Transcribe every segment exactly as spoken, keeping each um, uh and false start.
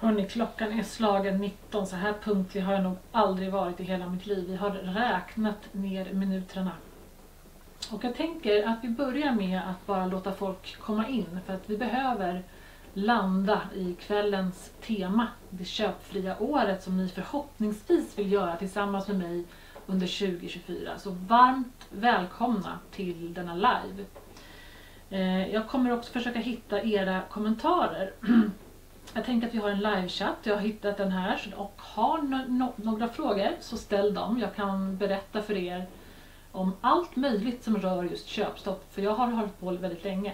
Hörrni, klockan är slagen nitton, så här punktlig har jag nog aldrig varit i hela mitt liv. Vi har räknat ner minuterna. Och jag tänker att vi börjar med att bara låta folk komma in, för att vi behöver landa i kvällens tema, det köpfria året som ni förhoppningsvis vill göra tillsammans med mig under tjugo tjugofyra. Så varmt välkomna till denna live. Jag kommer också försöka hitta era kommentarer. Jag tänker att vi har en livechatt, jag har hittat den här, och har no några frågor så ställ dem. Jag kan berätta för er om allt möjligt som rör just köpstopp, för jag har hållit på väldigt länge.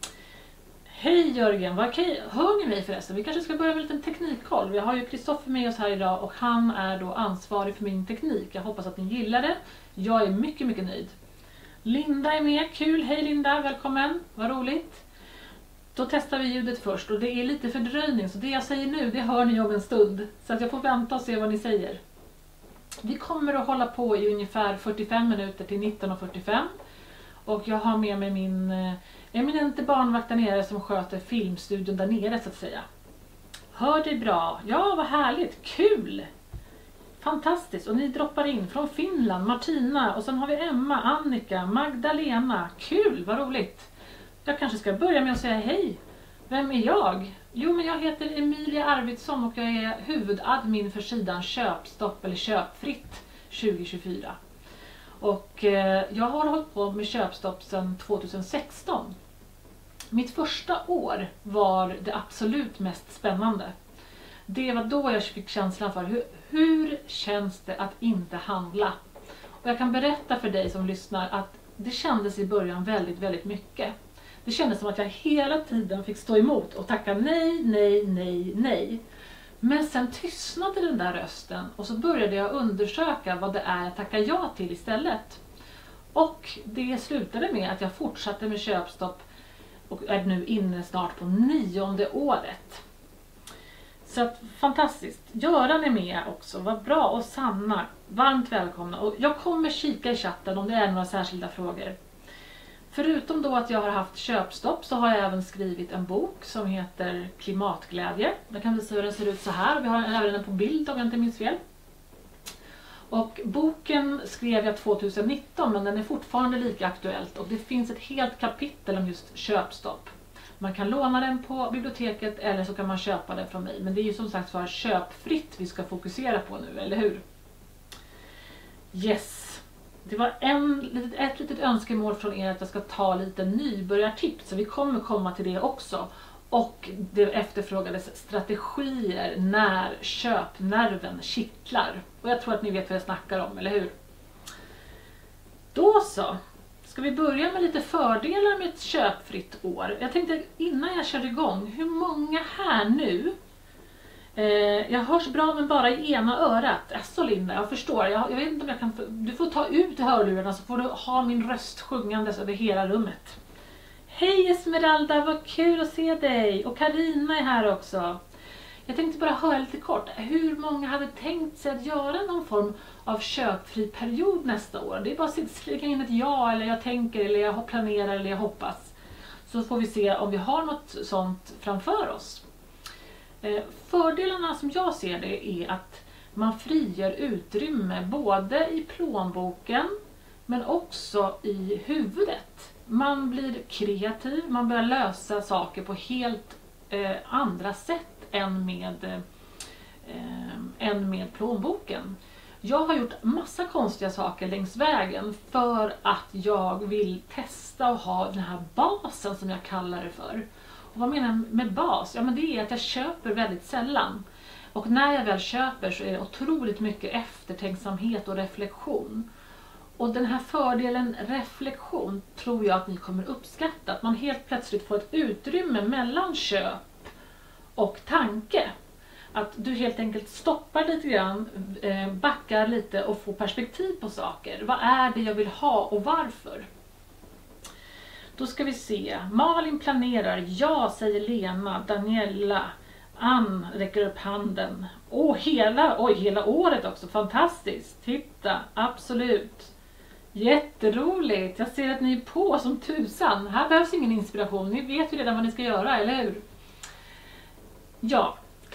Hej Jörgen, vad okej, hör ni mig förresten? Vi kanske ska börja med en liten teknikkoll. Vi har ju Kristoffer med oss här idag och han är då ansvarig för min teknik. Jag hoppas att ni gillar det. Jag är mycket, mycket nöjd. Linda är med, kul, hej Linda, välkommen, vad roligt. Då testar vi ljudet först och det är lite fördröjning, så det jag säger nu det hör ni om en stund. Så att jag får vänta och se vad ni säger. Vi kommer att hålla på i ungefär fyrtiofem minuter till nitton och fyrtiofem. Och jag har med mig min eh, eminente barnvakt där nere som sköter filmstudion där nere så att säga. Hör dig bra? Ja, vad härligt, kul! Fantastiskt, och ni droppar in från Finland, Martina, och sen har vi Emma, Annika, Magdalena. Kul, vad roligt! Jag kanske ska börja med att säga hej. Vem är jag? Jo, men jag heter Emilia Arvidsson och jag är huvudadmin för sidan Köpstopp eller Köpfritt tjugo tjugofyra. Och eh, jag har hållit på med köpstopp sedan tjugohundrasexton. Mitt första år var det absolut mest spännande. Det var då jag fick känslan för hur, hur känns det att inte handla. Och jag kan berätta för dig som lyssnar att det kändes i början väldigt, väldigt mycket. Det kändes som att jag hela tiden fick stå emot och tacka nej, nej, nej, nej. Men sen tystnade den där rösten och så började jag undersöka vad det är att tacka ja till istället. Och det slutade med att jag fortsatte med köpstopp och är nu inne snart på nionde året. Så att, fantastiskt. Göran är med också, vad bra. Och Sanna, varmt välkomna. Och jag kommer kika i chatten om det är några särskilda frågor. Förutom då att jag har haft köpstopp så har jag även skrivit en bok som heter Klimatglädje. Jag kan visa hur den ser ut så här. Vi har även den på bild om jag inte minns fel. Och boken skrev jag tjugonitton, men den är fortfarande lika aktuellt. Och det finns ett helt kapitel om just köpstopp. Man kan låna den på biblioteket eller så kan man köpa den från mig. Men det är ju som sagt för köpfritt vi ska fokusera på nu, eller hur? Yes. Det var en, ett litet önskemål från er att jag ska ta lite nybörjartips, så vi kommer komma till det också. Och det efterfrågades strategier när köpnerven kittlar. Och jag tror att ni vet vad jag snackar om, eller hur? Då så, ska vi börja med lite fördelar med ett köpfritt år. Jag tänkte innan jag kör igång, hur många här nu? Jag hörs bra men bara i ena örat. Alltså Linda, jag förstår. Jag, jag vet inte om jag kan... Du får ta ut hörlurarna så får du ha min röst sjungandes över hela rummet. Hej Esmeralda, vad kul att se dig. Och Karina är här också. Jag tänkte bara höra lite kort. Hur många hade tänkt sig att göra någon form av köpfri period nästa år? Det är bara att skriva in ett ja, eller jag tänker, eller jag planerar, eller jag hoppas. Så får vi se om vi har något sånt framför oss. Fördelarna som jag ser det är att man frigör utrymme både i plånboken men också i huvudet. Man blir kreativ, man börjar lösa saker på helt eh, andra sätt än med, eh, än med plånboken. Jag har gjort massa konstiga saker längs vägen för att jag vill testa och ha den här basen som jag kallar det för. Och vad menar jag med bas? Ja, men det är att jag köper väldigt sällan. Och när jag väl köper så är det otroligt mycket eftertänksamhet och reflektion. Och den här fördelen reflektion tror jag att ni kommer uppskatta. Att man helt plötsligt får ett utrymme mellan köp och tanke. Att du helt enkelt stoppar lite grann, backar lite och får perspektiv på saker. Vad är det jag vill ha och varför? Då ska vi se. Malin planerar. Ja, säger Lena. Daniela. Ann räcker upp handen. Åh, hela, oj, hela året också. Fantastiskt. Titta, absolut. Jätteroligt. Jag ser att ni är på som tusan. Här behövs ingen inspiration. Ni vet ju redan vad ni ska göra, eller hur? Ja,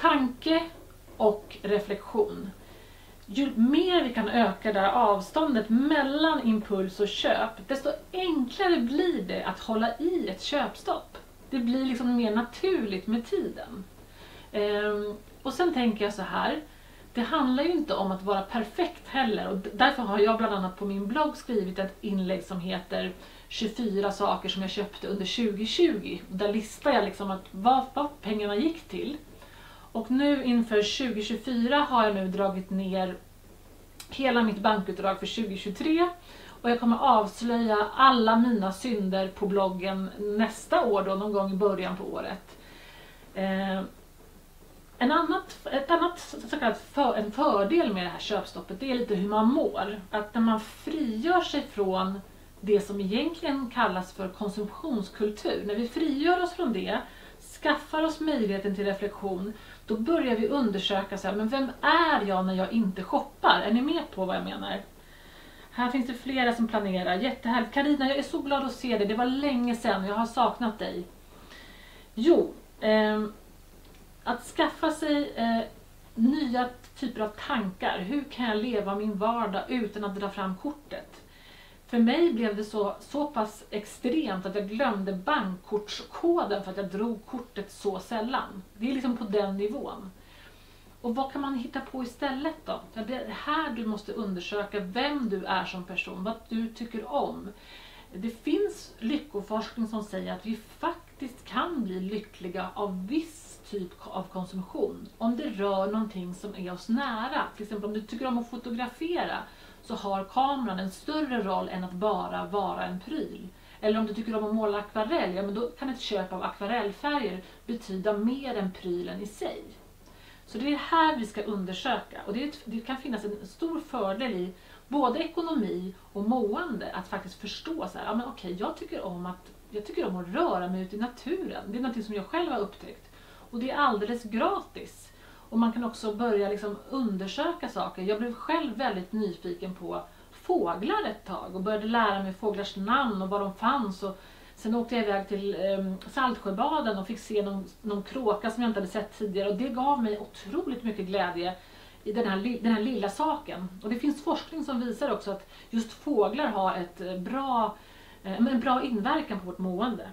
tanke och reflektion. Ju mer vi kan öka det här avståndet mellan impuls och köp, desto enklare blir det att hålla i ett köpstopp. Det blir liksom mer naturligt med tiden. Ehm, och sen tänker jag så här, det handlar ju inte om att vara perfekt heller, och därför har jag bland annat på min blogg skrivit ett inlägg som heter tjugofyra saker som jag köpte under tjugo tjugo. Där listar jag liksom att vad, vad pengarna gick till. Och nu inför tjugo tjugofyra har jag nu dragit ner hela mitt bankutdrag för tjugo tjugotre. Och jag kommer avslöja alla mina synder på bloggen nästa år då, någon gång i början på året. Eh, en annat, ett annat så kallat för, en fördel med det här köpstoppet, det är lite hur man mår. Att när man frigör sig från det som egentligen kallas för konsumtionskultur, när vi frigör oss från det, skaffar oss möjligheten till reflektion, då börjar vi undersöka så här, men vem är jag när jag inte shoppar? Är ni med på vad jag menar? Här finns det flera som planerar. Jättehärligt. Carina, jag är så glad att se dig. Det var länge sedan. Jag har saknat dig. Jo, eh, att skaffa sig eh, nya typer av tankar. Hur kan jag leva min vardag utan att dra fram kortet? För mig blev det så, så pass extremt att jag glömde bankkortskoden för att jag drog kortet så sällan. Det är liksom på den nivån. Och vad kan man hitta på istället då? Det är här du måste undersöka vem du är som person, vad du tycker om. Det finns lyckoforskning som säger att vi faktiskt kan bli lyckliga av viss typ av konsumtion. Om det rör någonting som är oss nära. Till exempel om du tycker om att fotografera, så har kameran en större roll än att bara vara en pryl. Eller om du tycker om att måla akvarell, ja, men då kan ett köp av akvarellfärger betyda mer än prylen i sig. Så det är här vi ska undersöka. Och det, är, det kan finnas en stor fördel i både ekonomi och mående att faktiskt förstå så här, ja men okej, jag tycker om att jag tycker om att röra mig ute i naturen. Det är något som jag själv har upptäckt. Och det är alldeles gratis. Och man kan också börja liksom undersöka saker. Jag blev själv väldigt nyfiken på fåglar ett tag och började lära mig fåglars namn och var de fanns. Och sen åkte jag iväg till eh, Saltsjöbaden och fick se någon, någon kråka som jag inte hade sett tidigare. Och det gav mig otroligt mycket glädje i den här, den här lilla saken. Och det finns forskning som visar också att just fåglar har ett bra, eh, en bra inverkan på vårt mående.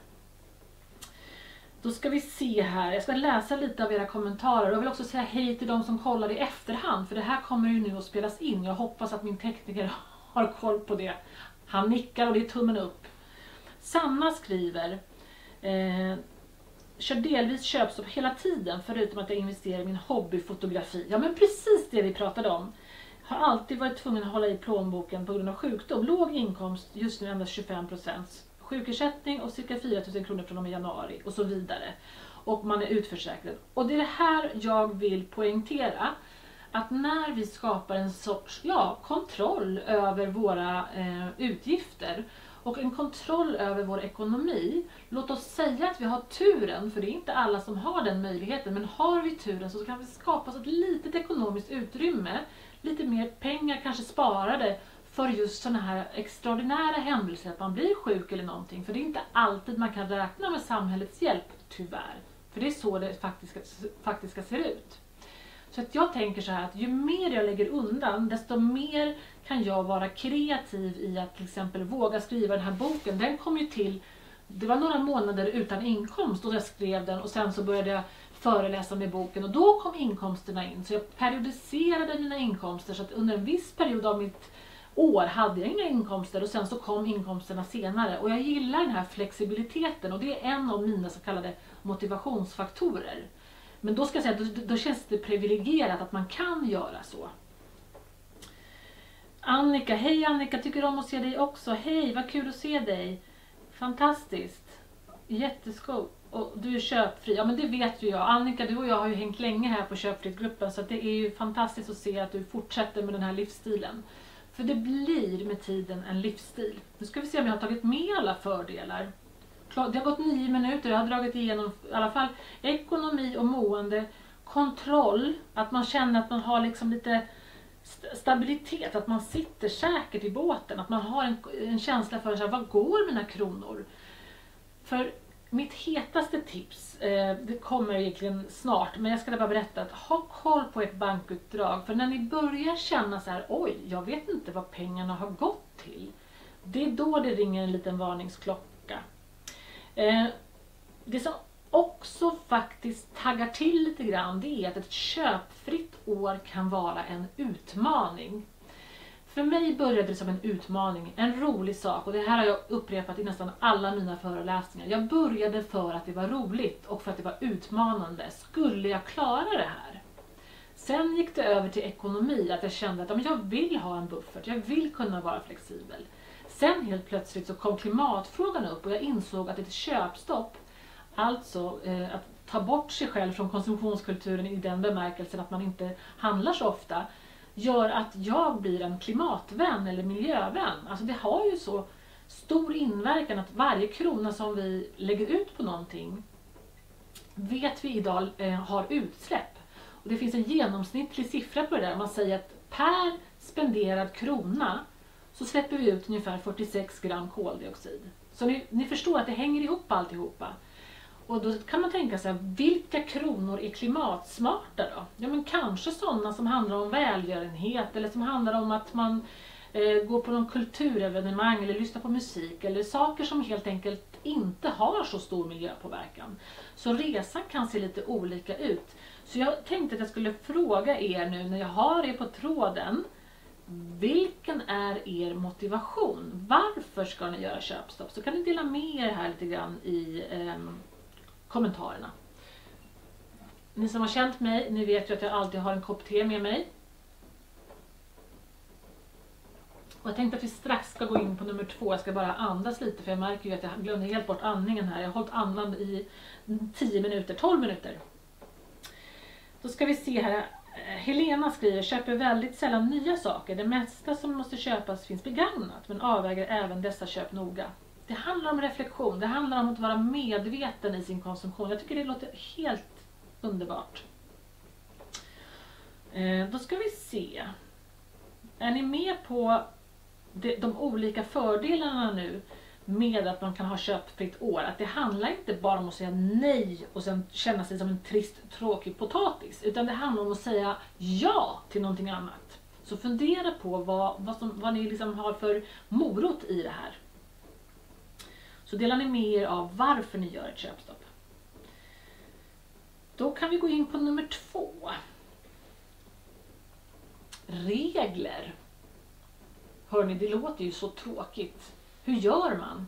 Då ska vi se här. Jag ska läsa lite av era kommentarer. Och jag vill också säga hej till de som kollar i efterhand. För det här kommer ju nu att spelas in. Jag hoppas att min tekniker har koll på det. Han nickar och det är tummen upp. Sanna skriver. Eh, kör delvis köpstopp hela tiden. Förutom att jag investerar i min hobbyfotografi. Ja men precis det vi pratade om. Har alltid varit tvungen att hålla i plånboken på grund av sjukdom. Låg inkomst, just nu endast tjugofem procent. Sjukersättning och cirka fyra tusen kronor från och med januari och så vidare. Och man är utförsäkrad. Och det är det här jag vill poängtera. Att när vi skapar en sorts ja, kontroll över våra eh, utgifter och en kontroll över vår ekonomi. Låt oss säga att vi har turen, för det är inte alla som har den möjligheten. Men har vi turen så kan vi skapa ett litet ekonomiskt utrymme. Lite mer pengar kanske sparade för just sådana här extraordinära händelser, att man blir sjuk eller någonting. För det är inte alltid man kan räkna med samhällets hjälp, tyvärr. För det är så det faktiskt, faktiskt ser ut. Så att jag tänker så här att ju mer jag lägger undan, desto mer kan jag vara kreativ i att till exempel våga skriva den här boken. Den kom ju till, det var några månader utan inkomst då jag skrev den, och sen så började jag föreläsa med boken och då kom inkomsterna in. Så jag periodiserade mina inkomster så att under en viss period av mitt år hade jag inga inkomster och sen så kom inkomsterna senare. Och jag gillar den här flexibiliteten och det är en av mina så kallade motivationsfaktorer. Men då ska jag säga, då, då känns det privilegierat att man kan göra så. Annika, hej Annika, tycker om att se dig också. Hej, vad kul att se dig. Fantastiskt. Jätteskoj. Och du är köpfri. Ja men det vet ju jag. Annika, du och jag har ju hängt länge här på köpfritt-gruppen. Så det är ju fantastiskt att se att du fortsätter med den här livsstilen. För det blir med tiden en livsstil. Nu ska vi se om jag har tagit med alla fördelar. Det har gått nio minuter. Jag har dragit igenom i alla fall ekonomi och mående. Kontroll. Att man känner att man har liksom lite stabilitet. Att man sitter säkert i båten. Att man har en, en känsla för så här, vad går mina kronor? För mitt hetaste tips, eh, det kommer egentligen snart, men jag ska bara berätta att ha koll på ett bankutdrag. För när ni börjar känna så här, oj, jag vet inte vad pengarna har gått till. Det är då det ringer en liten varningsklocka. Eh, det som också faktiskt taggar till lite grann, det är att ett köpfritt år kan vara en utmaning. För mig började det som en utmaning, en rolig sak, och det här har jag upprepat i nästan alla mina föreläsningar. Jag började för att det var roligt och för att det var utmanande. Skulle jag klara det här? Sen gick det över till ekonomi, att jag kände att jag vill ha en buffert, jag vill kunna vara flexibel. Sen helt plötsligt så kom klimatfrågan upp och jag insåg att ett köpstopp, alltså eh, att ta bort sig själv från konsumtionskulturen i den bemärkelsen att man inte handlar så ofta, gör att jag blir en klimatvän eller miljövän. Alltså det har ju så stor inverkan att varje krona som vi lägger ut på någonting vet vi idag eh, har utsläpp. Och det finns en genomsnittlig siffra på det där. Man säger att per spenderad krona så släpper vi ut ungefär fyrtiosex gram koldioxid. Så ni, ni förstår att det hänger ihop alltihopa. Och då kan man tänka sig, vilka kronor är klimatsmarta då? Ja, men kanske sådana som handlar om välgörenhet, eller som handlar om att man eh, går på någon kulturevenemang eller lyssnar på musik, eller saker som helt enkelt inte har så stor miljöpåverkan. Så resan kan se lite olika ut. Så jag tänkte att jag skulle fråga er nu när jag har er på tråden, vilken är er motivation? Varför ska ni göra köpstopp? Så kan ni dela med er här lite grann i eh, kommentarerna. Ni som har känt mig, ni vet ju att jag alltid har en kopp te med mig. Och jag tänkte att vi strax ska gå in på nummer två. Jag ska bara andas lite, för jag märker ju att jag glömde helt bort andningen här. Jag har hållit andan i tio minuter, tolv minuter. Då ska vi se här. Helena skriver, köper väldigt sällan nya saker. Det mesta som måste köpas finns begagnat, men avväger även dessa köp noga. Det handlar om reflektion, det handlar om att vara medveten i sin konsumtion. Jag tycker det låter helt underbart. Eh, då ska vi se. Är ni med på de, de olika fördelarna nu med att man kan ha köpfritt år? Att det handlar inte bara om att säga nej och sen känna sig som en trist, tråkig potatis. Utan det handlar om att säga ja till någonting annat. Så fundera på vad, vad, som, vad ni liksom har för morot i det här. Så delar ni med er av varför ni gör ett köpstopp. Då kan vi gå in på nummer två. Regler. Hörrni, det låter ju så tråkigt. Hur gör man?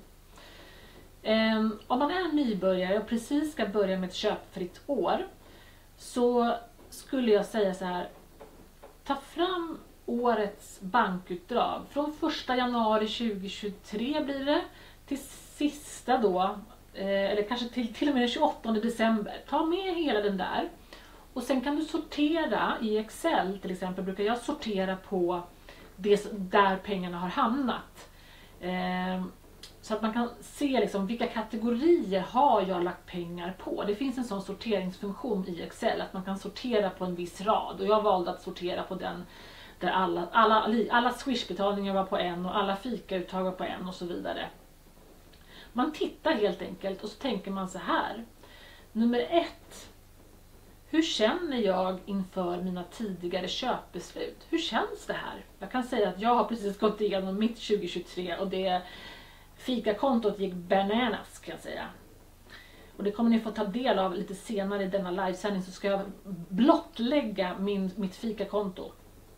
Um, om man är nybörjare och precis ska börja med ett köpfritt år, så skulle jag säga så här. Ta fram årets bankutdrag. Från första januari tjugohundratjugotre blir det till sista då, eller kanske till, till och med den tjugoåttonde december. Ta med hela den där. Och sen kan du sortera i Excel, till exempel brukar jag sortera på det där pengarna har hamnat. Eh, så att man kan se liksom vilka kategorier har jag lagt pengar på. Det finns en sån sorteringsfunktion i Excel att man kan sortera på en viss rad. Och jag valde att sortera på den där alla, alla, alla swishbetalningar var på en och alla fikauttag var på en och så vidare. Man tittar helt enkelt och så tänker man så här. Nummer ett. Hur känner jag inför mina tidigare köpbeslut? Hur känns det här? Jag kan säga att jag har precis gått igenom mitt tjugohundratjugotre och det fikakontot gick bananas, kan jag säga. Och det kommer ni få ta del av lite senare i denna livesändning, så ska jag blottlägga min, mitt fikakonto.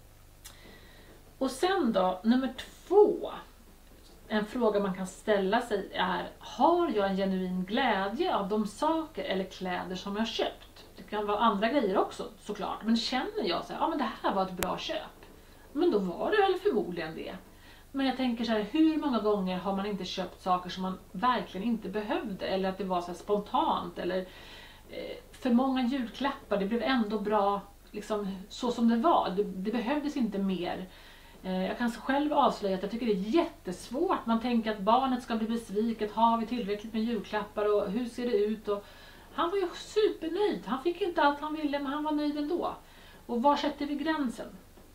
Och sen då, nummer två. En fråga man kan ställa sig är, har jag en genuin glädje av de saker eller kläder som jag köpt? Det kan vara andra grejer också såklart. Men känner jag så här, ja men det här var ett bra köp. Men då var det väl förmodligen det. Men jag tänker så här, hur många gånger har man inte köpt saker som man verkligen inte behövde? Eller att det var så här spontant, eller eh, för många julklappar. Det blev ändå bra liksom, så som det var. Det, det behövdes inte mer. Jag kan själv avslöja att jag tycker det är jättesvårt. Man tänker att barnet ska bli besviket. Har vi tillräckligt med julklappar och hur ser det ut? Och han var ju supernöjd. Han fick inte allt han ville, men han var nöjd ändå. Och var sätter vi gränsen?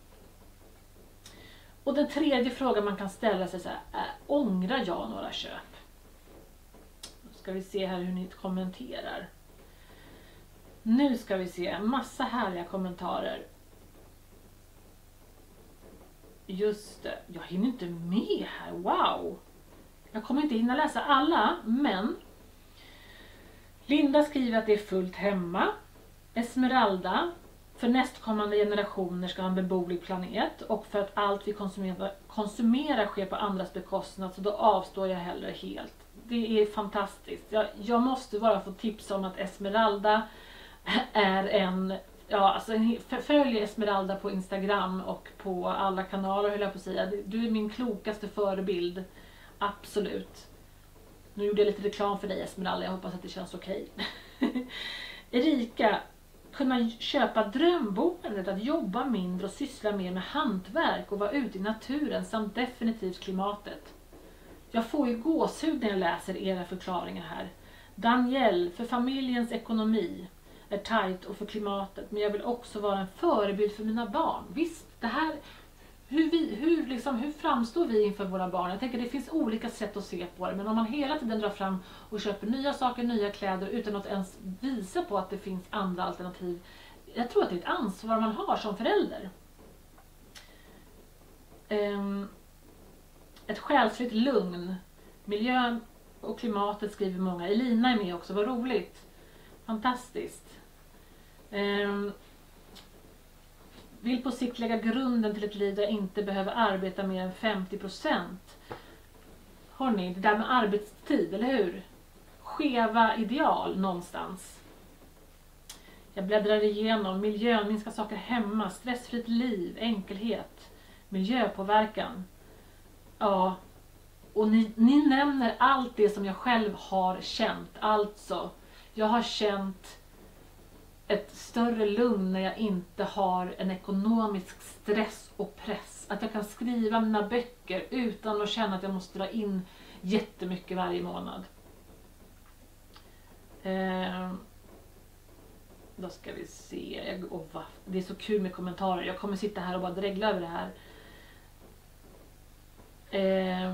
Och den tredje frågan man kan ställa sig så här är, ångrar jag några köp? Jag ska vi se här hur ni kommenterar. Nu ska vi se, massa härliga kommentarer. Just det, jag hinner inte med här, wow. Jag kommer inte hinna läsa alla, men Linda skriver att det är fullt hemma. Esmeralda, för nästkommande generationer ska ha en beboelig planet och för att allt vi konsumerar, konsumerar sker på andras bekostnad, så då avstår jag hellre helt. Det är fantastiskt. Jag, jag måste bara få tipsa om att Esmeralda är en, ja alltså följ Esmeralda på Instagram och på alla kanaler höll jag på att säga. Du är min klokaste förebild. Absolut. Nu gjorde jag lite reklam för dig Esmeralda, jag hoppas att det känns okej. Erika, kunna köpa drömboendet, att jobba mindre och syssla mer med hantverk och vara ute i naturen samt definitivt klimatet. Jag får ju gåshud när jag läser era förklaringar här. Daniel, för familjens ekonomi är tajt och för klimatet, men jag vill också vara en förebild för mina barn. Visst, det här, hur, vi, hur, liksom, hur framstår vi inför våra barn? Jag tänker det finns olika sätt att se på det, men om man hela tiden drar fram och köper nya saker, nya kläder utan att ens visa på att det finns andra alternativ. Jag tror att det är ett ansvar man har som förälder. Um, ett själsligt lugn. Miljön och klimatet skriver många. Elina är med också, vad roligt. Fantastiskt. Um, vill på sikt lägga grunden till ett liv där jag inte behöver arbeta mer än femtio procent. Hörrni, det där med arbetstid, eller hur? Skeva ideal någonstans. Jag bläddrar igenom miljön, minska saker hemma, stressfritt liv, enkelhet, miljöpåverkan. Ja, och ni, ni nämner allt det som jag själv har känt. Alltså, jag har känt ett större lugn när jag inte har en ekonomisk stress och press. Att jag kan skriva mina böcker utan att känna att jag måste dra in jättemycket varje månad. Eh, då ska vi se. Jag, oh, va, det är så kul med kommentarer. Jag kommer sitta här och bara dregla över det här. Eh,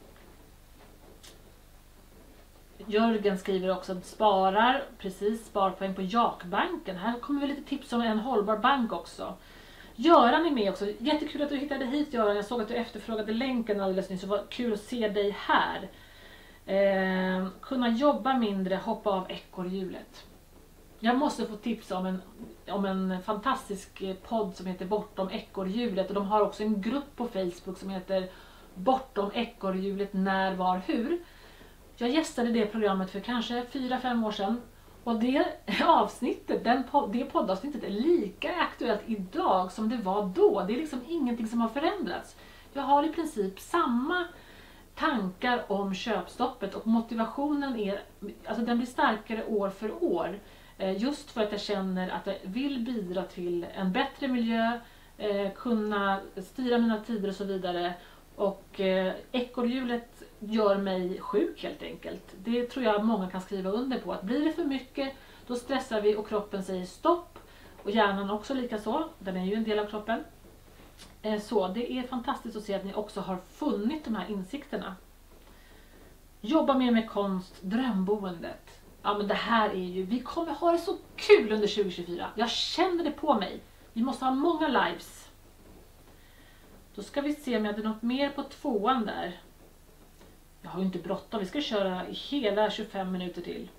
Jörgen skriver också att sparar, precis, sparpoäng på Jakbanken. Här kommer vi lite tips om en hållbar bank också. Göran är med också. Jättekul att du hittade hit Göran. Jag såg att du efterfrågade länken alldeles nyss. Så var kul att se dig här. Eh, kunna jobba mindre, hoppa av ekorrhjulet. Jag måste få tipsa om en, om en fantastisk podd som heter Bortom ekorrhjulet. Och de har också en grupp på Facebook som heter Bortom ekorrhjulet när, var, hur. Jag gästade det programmet för kanske fyra fem år sedan. Och det avsnittet, den, det poddavsnittet är lika aktuellt idag som det var då. Det är liksom ingenting som har förändrats. Jag har i princip samma tankar om köpstoppet och motivationen är, alltså den blir starkare år för år. Just för att jag känner att jag vill bidra till en bättre miljö, kunna styra mina tider och så vidare. Och eh, ekorrhjulet gör mig sjuk helt enkelt. Det tror jag många kan skriva under på. Att blir det för mycket, då stressar vi och kroppen säger stopp. Och hjärnan också lika så. Den är ju en del av kroppen. Eh, så det är fantastiskt att se att ni också har funnit de här insikterna. Jobba mer med konst, drömboendet. Ja men det här är ju, vi kommer ha det så kul under tjugo tjugofyra. Jag känner det på mig. Vi måste ha många lives. Då ska vi se om jag hade något mer på tvåan där. Jag har ju inte bråttom. Vi ska köra hela tjugofem minuter till.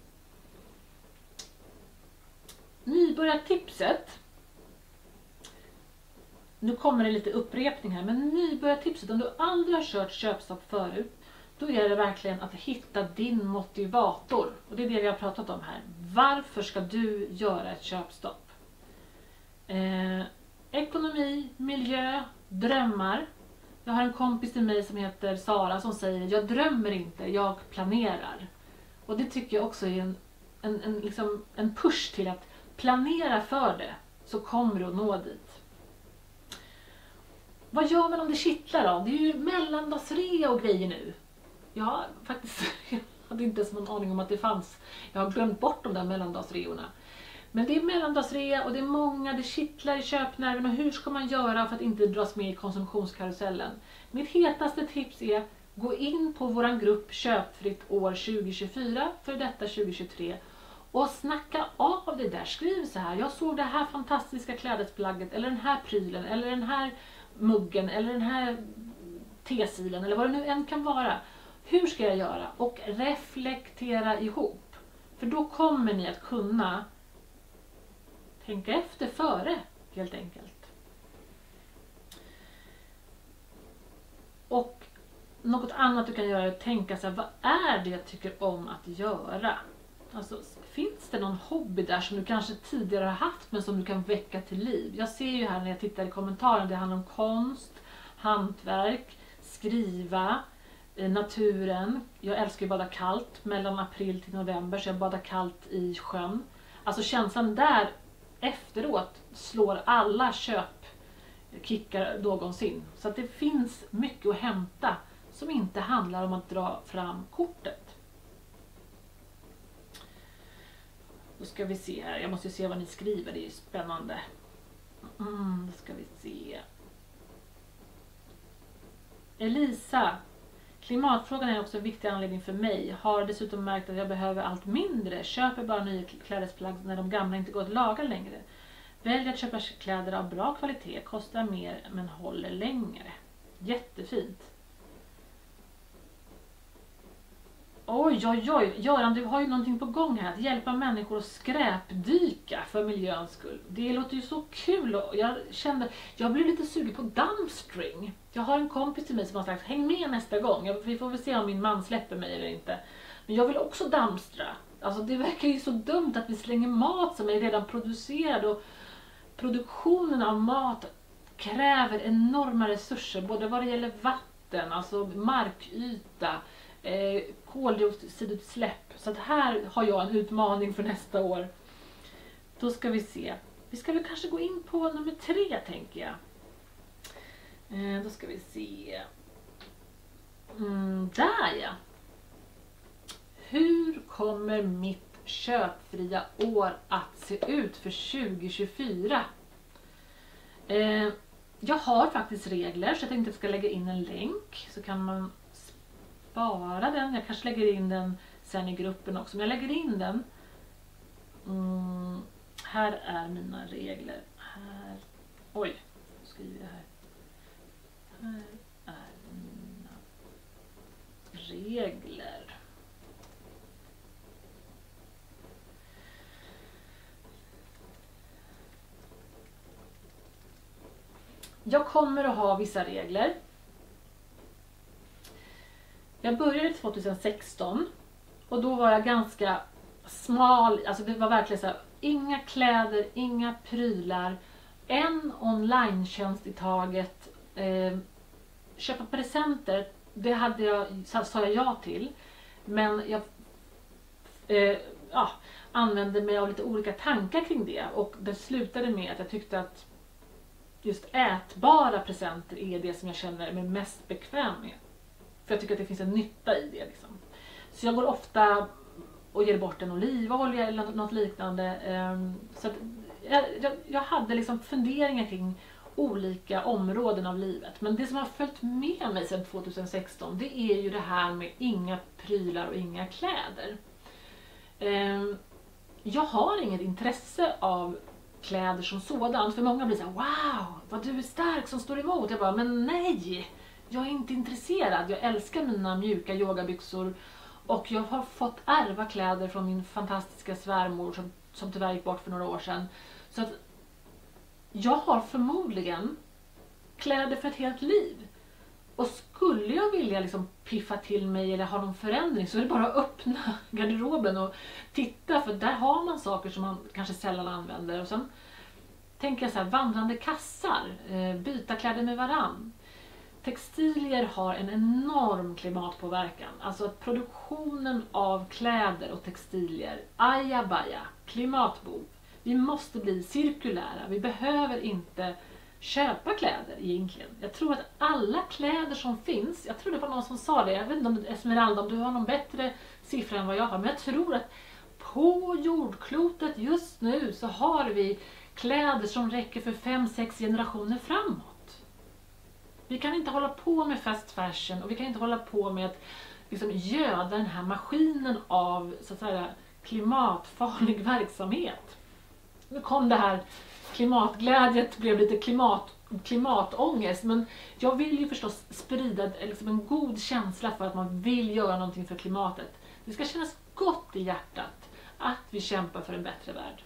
Nybörjartipset. Nu kommer det lite upprepning här. Men nybörjartipset, om du aldrig har kört köpstopp förut. Då är det verkligen att hitta din motivator. Och det är det vi har pratat om här. Varför ska du göra ett köpstopp? Eh, ekonomi, miljö, drömmar. Jag har en kompis till mig som heter Sara som säger jag drömmer inte, jag planerar. Och det tycker jag också är en, en, en, liksom en push till att planera för det, så kommer du att nå dit. Vad gör man om det kittlar då? Det är ju mellandagsrea och grejer nu. Ja, faktiskt, jag hade inte ens någon aning om att det fanns. Jag har glömt bort de där mellandagsreorna. Men det är mellandagsrea och det är många, det kittlar i köpnerven och hur ska man göra för att inte dras med i konsumtionskarusellen? Mitt hetaste tips är Gå in på våran grupp Köpfritt år tjugo tjugofyra för detta tjugo tjugotre och snacka av det där. Skriv så här: jag såg det här fantastiska klädesplagget, eller den här prylen, eller den här muggen, eller den här tesilen, eller vad det nu än kan vara. Hur ska jag göra? Och reflektera ihop. För då kommer ni att kunna tänka efter före, helt enkelt. Och något annat du kan göra är att tänka så här: vad är det jag tycker om att göra? Alltså, finns det någon hobby där som du kanske tidigare har haft men som du kan väcka till liv? Jag ser ju här när jag tittar i kommentaren, det handlar om konst, hantverk, skriva, naturen. Jag älskar att bada kallt mellan april till november, så jag badar kallt i sjön. Alltså känslan där efteråt slår alla köpkickar någonsin. Så att det finns mycket att hämta som inte handlar om att dra fram kortet. Då ska vi se här. Jag måste se vad ni skriver. Det är ju spännande. Mm, då ska vi se. Elisa. Klimatfrågan är också en viktig anledning för mig. Har dessutom märkt att jag behöver allt mindre. Köper bara nya klädesplagg när de gamla inte går att laga längre. Väljer att köpa kläder av bra kvalitet. Kostar mer men håller längre. Jättefint. Oj, oj, oj. Göran, du har ju någonting på gång här. Att hjälpa människor att skräpdyka för miljöns skull. Det låter ju så kul. Och jag kände, jag blev lite sugen på dumpstring. Jag har en kompis till mig som har sagt, häng med nästa gång. Jag, vi får väl se om min man släpper mig eller inte. Men jag vill också dumpstra. Alltså det verkar ju så dumt att vi slänger mat som är redan producerad. Och produktionen av mat kräver enorma resurser. Både vad det gäller vatten, alltså markyta, Eh, koldioxidutsläpp. Så att här har jag en utmaning för nästa år. Då ska vi se. Vi ska väl kanske gå in på nummer tre, tänker jag. Eh, då ska vi se. Mm, där ja. Hur kommer mitt köpfria år att se ut för tjugo tjugofyra? Eh, jag har faktiskt regler, så jag tänkte att jag ska lägga in en länk. Så kan man spara den. Jag kanske lägger in den sen i gruppen också. Men jag lägger in den. Mm, här är mina regler. Här. Oj, nu skriver jag här. Här är mina regler. Jag kommer att ha vissa regler. Jag började tjugohundrasexton och då var jag ganska smal, alltså det var verkligen så här, inga kläder, inga prylar, en online-tjänst i taget, eh, köpa presenter, det hade jag, sa jag ja till, men jag eh, ja, använde mig av lite olika tankar kring det, och det slutade med att jag tyckte att just ätbara presenter är det som jag känner mig mest bekväm med. För jag tycker att det finns en nytta i det. Liksom. Så jag går ofta och ger bort en olivolja eller något liknande. Så att jag, jag, jag hade liksom funderingar kring olika områden av livet. Men det som har följt med mig sedan tjugohundrasexton, det är ju det här med inga prylar och inga kläder. Jag har inget intresse av kläder som sådant. För många blir så här: wow, vad du är stark som står emot. Jag bara, men nej! Jag är inte intresserad. Jag älskar mina mjuka yogabyxor. Och jag har fått ärva kläder från min fantastiska svärmor som, som tyvärr gick bort för några år sedan. Så att jag har förmodligen kläder för ett helt liv. Och skulle jag vilja liksom piffa till mig eller ha någon förändring, så är det bara att öppna garderoben och titta. För där har man saker som man kanske sällan använder. Och sen tänker jag så här, vandrande kassar, byta kläder med varann. Textilier har en enorm klimatpåverkan. Alltså att produktionen av kläder och textilier, ajabaja, klimatbov. Vi måste bli cirkulära. Vi behöver inte köpa kläder egentligen. Jag tror att alla kläder som finns, jag tror det var någon som sa det, jag vet inte om Esmeralda, om du har någon bättre siffra än vad jag har, men jag tror att på jordklotet just nu så har vi kläder som räcker för fem sex generationer framåt. Vi kan inte hålla på med fast fashion och vi kan inte hålla på med att liksom göda den här maskinen av så att säga klimatfarlig verksamhet. Nu kom det här klimatglädjet, blev lite klimat, klimatångest, men jag vill ju förstås sprida liksom en god känsla för att man vill göra någonting för klimatet. Det ska kännas gott i hjärtat att vi kämpar för en bättre värld.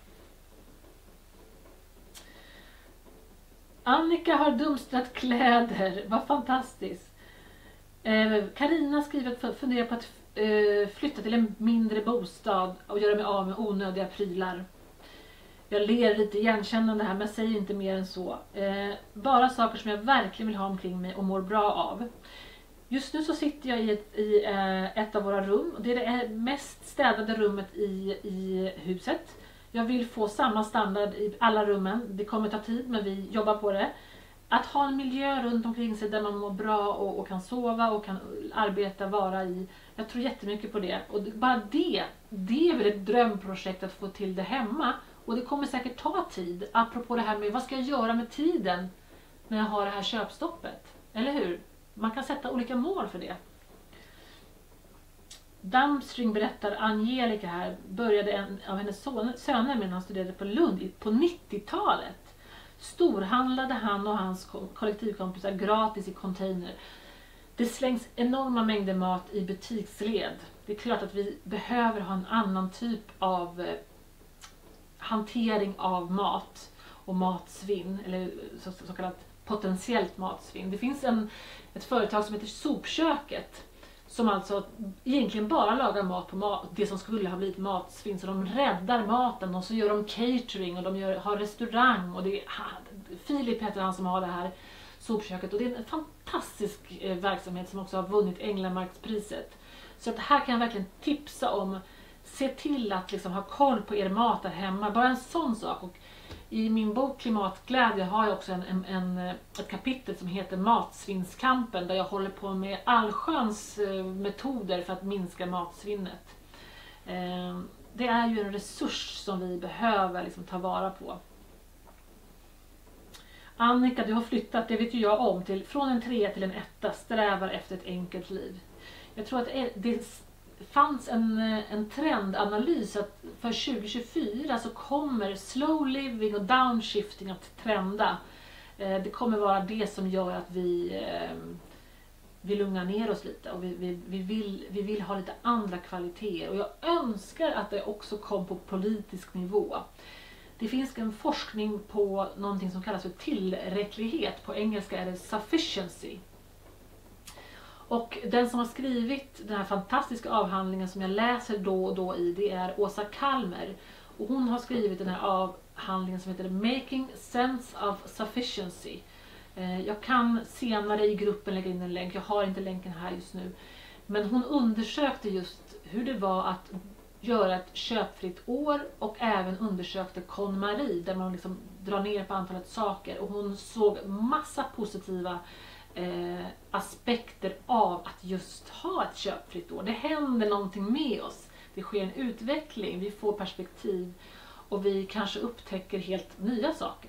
Annika har dumstrat kläder, vad fantastiskt. Karina eh, skriver att fundera på att eh, flytta till en mindre bostad och göra mig av med onödiga prylar. Jag ler lite igenkännande här, men jag säger inte mer än så. Eh, bara saker som jag verkligen vill ha omkring mig och mår bra av. Just nu så sitter jag i ett, i, eh, ett av våra rum. Det är det mest städade rummet i, i huset. Jag vill få samma standard i alla rummen. Det kommer ta tid, men vi jobbar på det. Att ha en miljö runt omkring sig där man mår bra och, och kan sova och kan arbeta, vara i. Jag tror jättemycket på det. Och bara det, det är väl ett drömprojekt att få till det hemma. Och det kommer säkert ta tid. Apropå det här med vad ska jag göra med tiden när jag har det här köpstoppet. Eller hur? Man kan sätta olika mål för det. Damstring berättar Angelica här. Började en av hennes söner medan han studerade på Lund på nittiotalet. Storhandlade han och hans kollektivkompisar gratis i container. Det slängs enorma mängder mat i butiksled. Det är klart att vi behöver ha en annan typ av eh, hantering av mat och matsvinn, eller så, så kallat potentiellt matsvinn. Det finns en, ett företag som heter Sopköket som alltså egentligen bara lagar mat på mat, det som skulle ha blivit matsvinn. Så de räddar maten och så gör de catering och de gör, har restaurang. Och det är, Filip heter han som har det här Sopköket. Och det är en fantastisk eh, verksamhet som också har vunnit Änglamarkspriset. Så att här kan jag verkligen tipsa om. Se till att liksom ha koll på er mat där hemma. Bara en sån sak. Och i min bok Klimatglädje har jag också en, en, en, ett kapitel som heter Matsvinnskampen. Där jag håller på med allsköns metoder för att minska matsvinnet. Det är ju en resurs som vi behöver liksom ta vara på. Annika, du har flyttat, det vet ju jag om, till, från en trea till en etta. Strävar efter ett enkelt liv. Jag tror att det fanns en, en trendanalys att för tjugo tjugofyra så kommer slow living och downshifting att trenda. Det kommer vara det som gör att vi vill lugna ner oss lite och vi, vi, vi, vill, vi vill ha lite andra kvaliteter. Och jag önskar att det också kom på politisk nivå. Det finns en forskning på någonting som kallas för tillräcklighet. På engelska är det sufficiency. Och den som har skrivit den här fantastiska avhandlingen som jag läser då och då i, det är Åsa Kalmer. Och hon har skrivit den här avhandlingen som heter Making Sense of Sufficiency. Jag kan senare i gruppen lägga in en länk, jag har inte länken här just nu. Men hon undersökte just hur det var att göra ett köpfritt år och även undersökte KonMari där man liksom drar ner på antalet saker. Och hon såg massa positiva Eh, aspekter av att just ha ett köpfritt år. Det händer någonting med oss. Det sker en utveckling, vi får perspektiv och vi kanske upptäcker helt nya saker.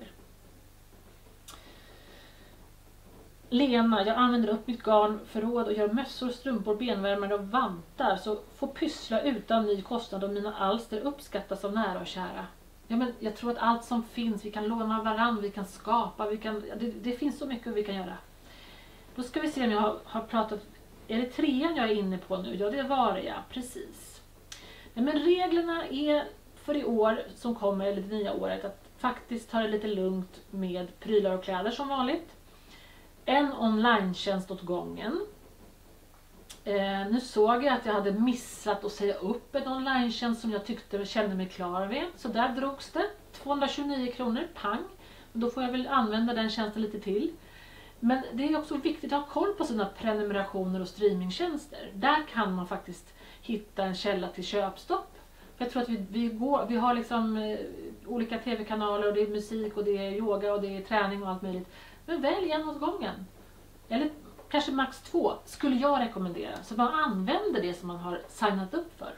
Lena, jag använder upp mitt garnförråd och gör mössor, strumpor, benvärmare och vantar så får pyssla utan ny kostnad och mina alster uppskattas av nära och kära. Ja, men jag tror att allt som finns, vi kan låna varandra, vi kan skapa, vi kan, det, det finns så mycket vi kan göra. Då ska vi se om jag har, har pratat. Är det trean jag är inne på nu? Ja, det var det, ja. Precis. Nej, men reglerna är för i år som kommer, eller det nya året, att faktiskt ta det lite lugnt med prylar och kläder som vanligt. En online-tjänst åt gången. Eh, nu såg jag att jag hade missat att säga upp en online-tjänst som jag tyckte och kände mig klar med. Så där drogs det. tvåhundratjugonio kronor, pang. Då får jag väl använda den tjänsten lite till. Men det är också viktigt att ha koll på sina prenumerationer och streamingtjänster. Där kan man faktiskt hitta en källa till köpstopp. För jag tror att vi, vi, går, vi har liksom eh, olika tv-kanaler och det är musik och det är yoga och det är träning och allt möjligt. Men välj en åt gången. Eller kanske max två skulle jag rekommendera. Så man använder det som man har signat upp för.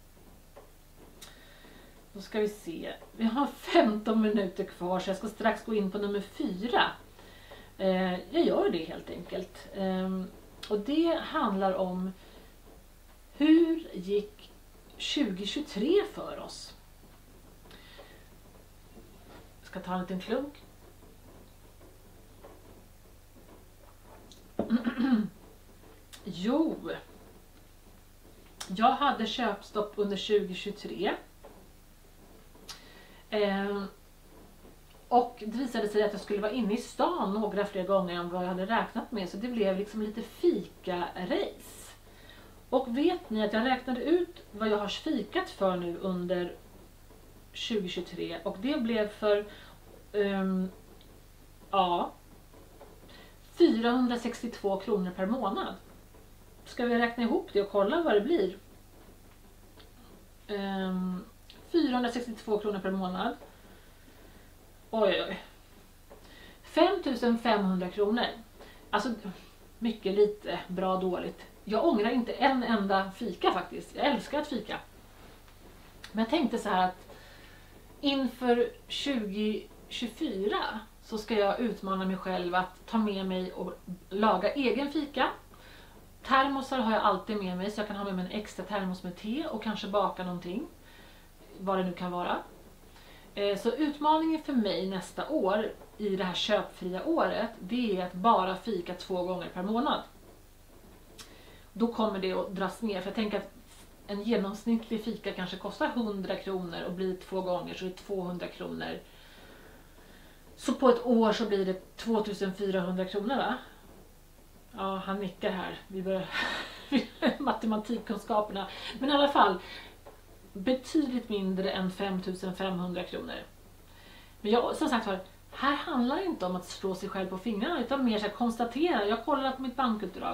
Då ska vi se. Vi har femton minuter kvar så jag ska strax gå in på nummer fyra. Eh, jag gör det helt enkelt. Eh, och det handlar om hur gick tjugohundratjugotre för oss? Jag ska ta en liten klunk. Jo, jag hade köpstopp under tjugohundratjugotre. Eh, och det visade sig att jag skulle vara inne i stan några fler gånger än vad jag hade räknat med. Så det blev liksom lite fika-race. Och vet ni att jag räknade ut vad jag har fikat för nu under tjugohundratjugotre. Och det blev för um, ja, fyrahundrasextiotvå kronor per månad. Ska vi räkna ihop det och kolla vad det blir? Um, fyrahundrasextiotvå kronor per månad. Oj, oj. femtusen femhundra kronor. Alltså mycket lite, bra dåligt. Jag ångrar inte en enda fika faktiskt. Jag älskar att fika. Men jag tänkte så här att inför tjugohundratjugofyra så ska jag utmana mig själv att ta med mig och laga egen fika. Termosar har jag alltid med mig, så jag kan ha med mig en extra termos med te och kanske baka någonting. Vad det nu kan vara. Så utmaningen för mig nästa år i det här köpfria året, det är att bara fika två gånger per månad. Då kommer det att dras ner, för jag tänker att en genomsnittlig fika kanske kostar hundra kronor och blir två gånger så är det tvåhundra kronor. Så på ett år så blir det tvåtusenfyrahundra kronor, va? Ja, han nickar här. Vi börjar matematikkunskaperna. Men i alla fall betydligt mindre än femtusen femhundra kronor. Men jag, som sagt var, här handlar det inte om att slå sig själv på fingrarna, utan mer så att konstatera. Jag kollar på mitt bankutdrag.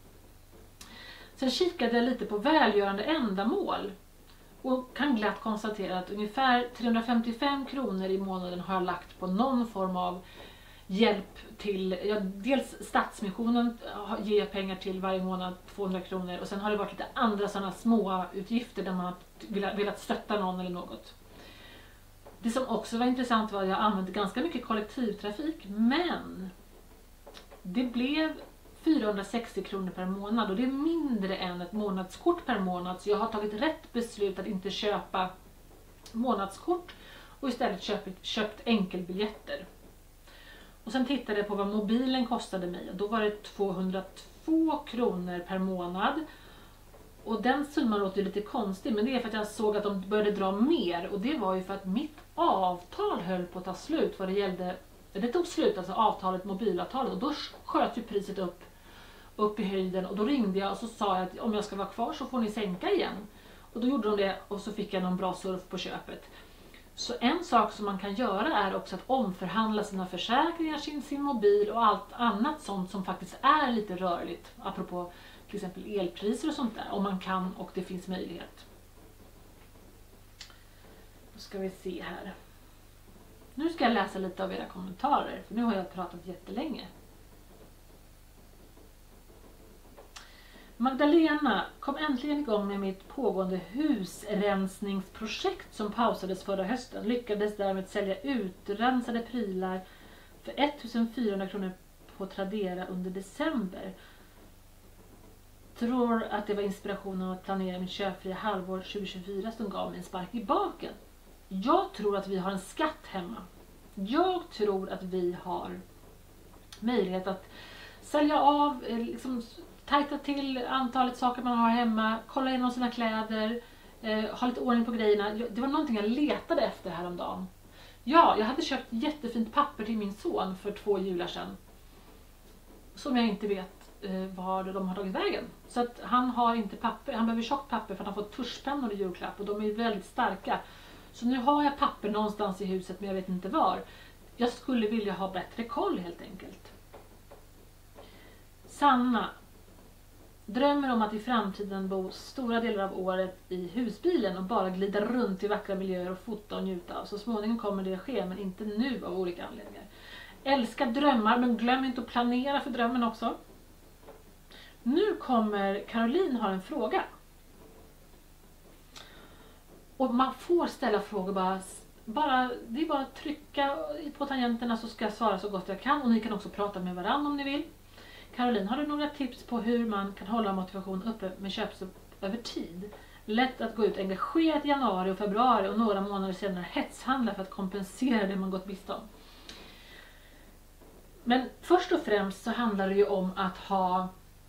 Sen kikade jag lite på välgörande ändamål och kan glatt konstatera att ungefär trehundrafemtiofem kronor i månaden har jag lagt på någon form av hjälp till, ja, dels Stadsmissionen ger pengar till varje månad, tvåhundra kronor, och sen har det varit lite andra sådana små utgifter där man har velat stötta någon eller något. Det som också var intressant var att jag använde ganska mycket kollektivtrafik, men det blev fyrahundrasextio kronor per månad och det är mindre än ett månadskort per månad, så jag har tagit rätt beslut att inte köpa månadskort och istället köpt, köpt enkelbiljetter. Och sen tittade jag på vad mobilen kostade mig och då var det tvåhundratvå kronor per månad. Och den summan låter lite konstig, men det är för att jag såg att de började dra mer, och det var ju för att mitt avtal höll på att ta slut vad det gällde. Det tog slut, alltså avtalet, mobilavtalet, och då sköt ju priset upp, upp i höjden, och då ringde jag och så sa jag att om jag ska vara kvar så får ni sänka igen. Och då gjorde de det och så fick jag någon bra surf på köpet. Så en sak som man kan göra är också att omförhandla sina försäkringar, sin, sin mobil och allt annat sånt som faktiskt är lite rörligt. Apropå till exempel elpriser och sånt där, om man kan och det finns möjlighet. Då ska vi se här. Nu ska jag läsa lite av era kommentarer, för nu har jag pratat jättelänge. Magdalena kom äntligen igång med mitt pågående husrensningsprojekt som pausades förra hösten. Lyckades därmed sälja utrensade prylar för ettusenfyrahundra kronor på Tradera under december. Tror att det var inspirationen att planera mitt köpfria halvår tjugohundratjugofyra som gav mig en spark i baken. Jag tror att vi har en skatt hemma. Jag tror att vi har möjlighet att sälja av, liksom tajta till antalet saker man har hemma, kolla igenom sina kläder, eh, ha lite ordning på grejerna. Det var någonting jag letade efter häromdagen. Ja, jag hade köpt jättefint papper till min son för två jular sedan. Som jag inte vet eh, var de har tagit vägen. Så att han har inte papper, han behöver tjockt papper för att han har fått tuschpennor i julklapp och de är väldigt starka. Så nu har jag papper någonstans i huset, men jag vet inte var. Jag skulle vilja ha bättre koll helt enkelt. Sanna drömmer om att i framtiden bo stora delar av året i husbilen och bara glida runt i vackra miljöer och fota och njuta av. Så småningom kommer det att ske, men inte nu av olika anledningar. Älskar drömmar, men glöm inte att planera för drömmen också. Nu kommer Caroline ha en fråga. Och man får ställa frågor bara bara, det är bara att trycka på tangenterna så ska jag svara så gott jag kan. Och ni kan också prata med varandra om ni vill. Caroline, har du några tips på hur man kan hålla motivation uppe med köpstopp över tid? Lätt att gå ut engagerat i januari och februari och några månader senare hetshandla för att kompensera det man gått miste om. Men först och främst så handlar det ju om att ha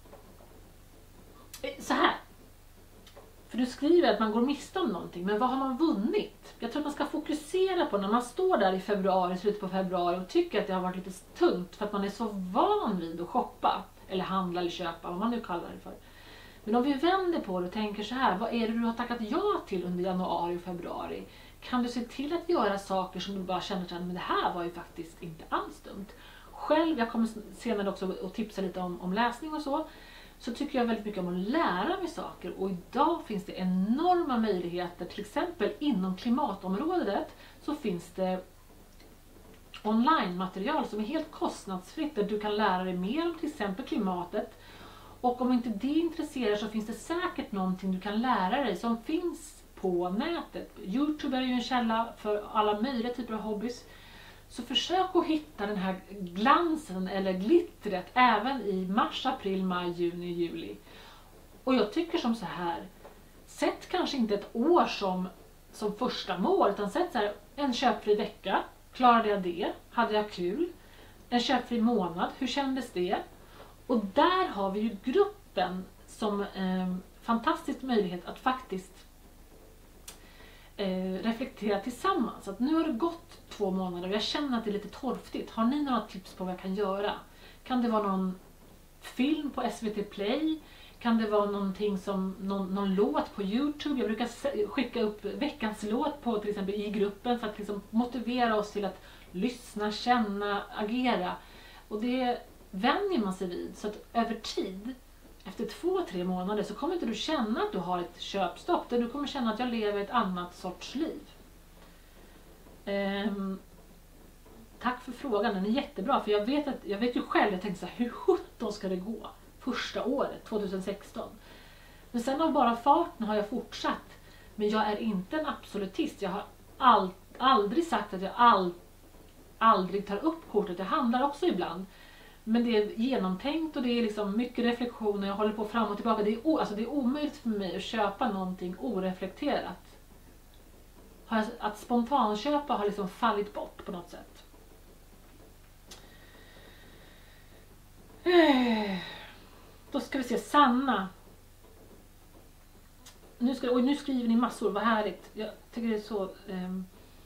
så här. För du skriver att man går miste om någonting, men vad har man vunnit? Jag tror att man ska fokusera på när man står där i februari, slutet på februari och tycker att det har varit lite tungt för att man är så van vid att shoppa eller handla eller köpa, vad man nu kallar det för. Men om vi vänder på det och tänker så här, vad är det du har tackat ja till under januari och februari? Kan du se till att göra saker som du bara känner att men det här var ju faktiskt inte alls dumt. Själv, jag kommer senare också att tipsa lite om, om läsning och så, så tycker jag väldigt mycket om att lära mig saker. Och idag finns det enorma möjligheter, till exempel inom klimatområdet så finns det online-material som är helt kostnadsfritt där du kan lära dig mer om till exempel klimatet. Och om inte det intresserar så finns det säkert någonting du kan lära dig som finns på nätet. YouTube är ju en källa för alla möjliga typer av hobbys. Så försök att hitta den här glansen eller glittret även i mars, april, maj, juni, juli. Och jag tycker som så här, sätt kanske inte ett år som, som första mål, utan sätt så här, en köpfri vecka. Klarade jag det? Hade jag kul? En köpfri månad, hur kändes det? Och där har vi ju gruppen som eh, fantastisk möjlighet att faktiskt eh, reflektera tillsammans. Att nu har det gått två månader och jag känner att det är lite torftigt. Har ni några tips på vad jag kan göra? Kan det vara någon film på S V T Play? Kan det vara någonting som någon, någon låt på YouTube? Jag brukar skicka upp veckans låt på till exempel i gruppen för att liksom motivera oss till att lyssna, känna, agera. Och det vänjer man sig vid. Så att över tid, efter två, tre månader så kommer inte du känna att du har ett köpstopp. Du kommer känna att jag lever ett annat sorts liv. Um, tack för frågan, den är jättebra. För jag vet, att, jag vet ju själv, jag tänkte så här, hur sjutton ska det gå första året, tjugohundrasexton? Men sen av bara farten har jag fortsatt. Men jag är inte en absolutist. Jag har all, aldrig sagt att jag all, aldrig tar upp kortet. Jag handlar också ibland. Men det är genomtänkt och det är liksom mycket reflektioner. Jag håller på fram och tillbaka. Det är, o, alltså det är omöjligt för mig att köpa någonting oreflekterat. Att spontanköpa har liksom fallit bort på något sätt. Då ska vi se, Sanna. Nu, ska, oj, nu skriver ni massor, vad härligt. Jag tycker det är så... Um...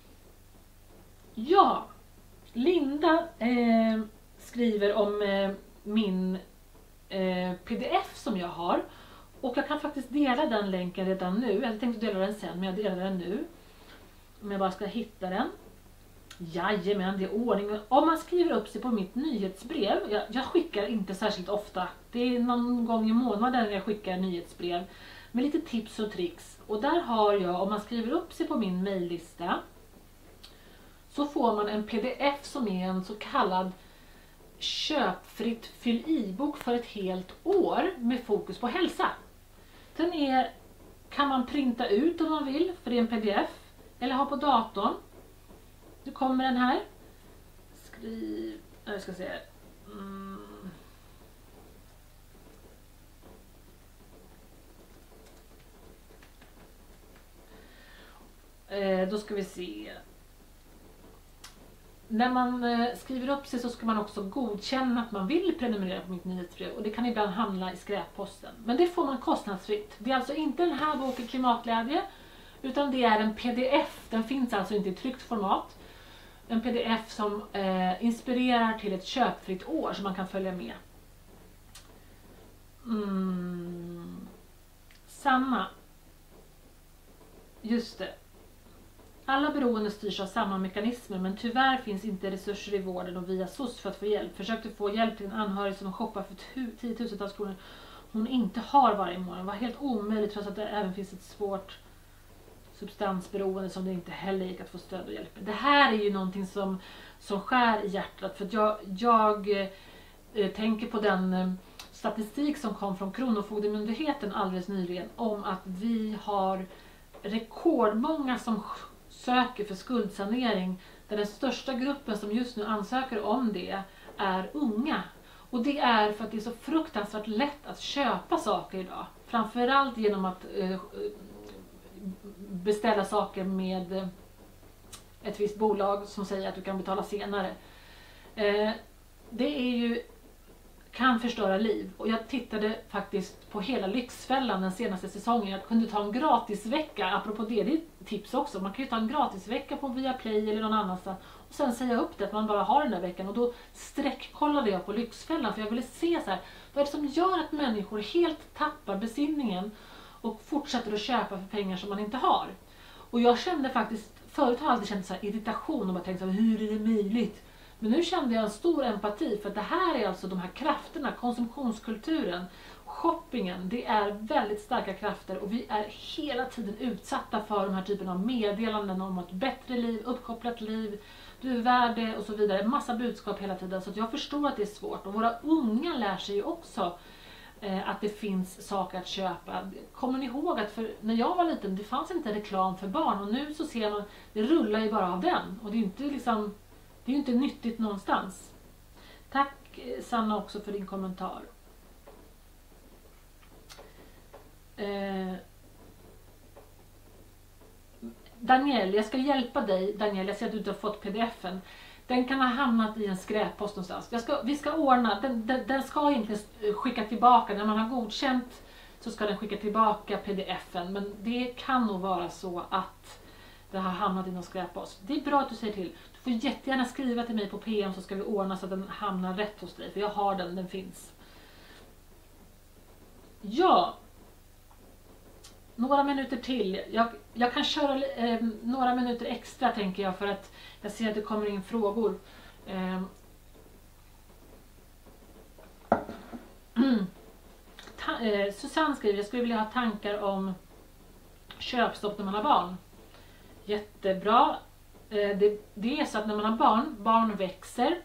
Ja, Linda eh, skriver om eh, min eh, P D F som jag har. Och jag kan faktiskt dela den länken redan nu. Jag tänkte dela den sen, men jag delar den nu. Om jag bara ska hitta den. Jajamän, det är ordning. Om man skriver upp sig på mitt nyhetsbrev. Jag, jag skickar inte särskilt ofta. Det är någon gång i månaden jag skickar nyhetsbrev. Med lite tips och tricks. Och där har jag, om man skriver upp sig på min mejllista. Så får man en P D F som är en så kallad köpfritt fyll i-bok för ett helt år. Med fokus på hälsa. Den är, kan man printa ut om man vill. För det är en P D F. Eller ha på datorn. Nu kommer den här. Skriv... Jag ska se. Mm. Eh, då ska vi se. När man eh, skriver upp sig så ska man också godkänna att man vill prenumerera på mitt nyhetsbrev. Och det kan ibland hamna i skräpposten. Men det får man kostnadsfritt. Det är alltså inte den här boken Klimatglädje. Utan det är en P D F. Den finns alltså inte i tryckt format. En P D F som eh, inspirerar till ett köpfritt år som man kan följa med. Mm. Samma. Just det. Alla beroende styrs av samma mekanismer, men tyvärr finns inte resurser i vården och via S O S för att få hjälp. Försökte få hjälp till en anhörig som shoppar för tiotusentals kronor hon inte har varje månad. Det var helt omöjligt trots att det även finns ett svårt substansberoende som det inte heller gick att få stöd och hjälp. Det här är ju någonting som, som skär i hjärtat. För att jag, jag eh, tänker på den eh, statistik som kom från Kronofogdemyndigheten alldeles nyligen om att vi har rekordmånga som, söker för skuldsanering, där den största gruppen som just nu ansöker om det är unga. Och det är för att det är så fruktansvärt lätt att köpa saker idag. Framförallt genom att eh, beställa saker med ett visst bolag som säger att du kan betala senare. Eh, det är ju, kan förstöra liv. Och jag tittade faktiskt på hela Lyxfällan den senaste säsongen. Jag kunde ta en gratisvecka, apropå det, det är ett tips också. Man kan ju ta en gratisvecka på Viaplay eller någon annanstans och sen säga upp det att man bara har den där veckan. Och då sträckkollade jag på Lyxfällan för jag ville se så här, vad är det som gör att människor helt tappar besinningen och fortsätter att köpa för pengar som man inte har. Och jag kände faktiskt, förut har jag alltid känt så här irritation och bara tänkt så här, hur är det möjligt? Men nu kände jag en stor empati för att det här är alltså de här krafterna, konsumtionskulturen, shoppingen, det är väldigt starka krafter och vi är hela tiden utsatta för de här typen av meddelanden om ett bättre liv, uppkopplat liv, du är värd det och så vidare. Massa budskap hela tiden, så att jag förstår att det är svårt. Och våra unga lär sig ju också eh, att det finns saker att köpa. Kommer ni ihåg att för, när jag var liten, det fanns inte reklam för barn och nu så ser man, det rullar ju bara av den. Och det är ju inte liksom, det är ju inte nyttigt någonstans. Tack Sanna också för din kommentar. Eh, Daniel, jag ska hjälpa dig. Daniel, jag ser att du inte har fått pdf-en. Den kan ha hamnat i en skräppost någonstans. Jag ska, vi ska ordna, den, den, den ska inte skicka tillbaka. När man har godkänt så ska den skicka tillbaka pdf-en. Men det kan nog vara så att det har hamnat i någon skräppost. Det är bra att du säger till. Du får jättegärna skriva till mig på P M så ska vi ordna så att den hamnar rätt hos dig. För jag har den, den finns. Ja. Några minuter till. Jag, jag kan köra eh, några minuter extra tänker jag för att jag ser att det kommer in frågor. Eh. Ta, eh, Susanne skriver, jag skulle vilja ha tankar om köpstopp när man har barn. Jättebra. Eh, det, det är så att när man har barn, barn växer.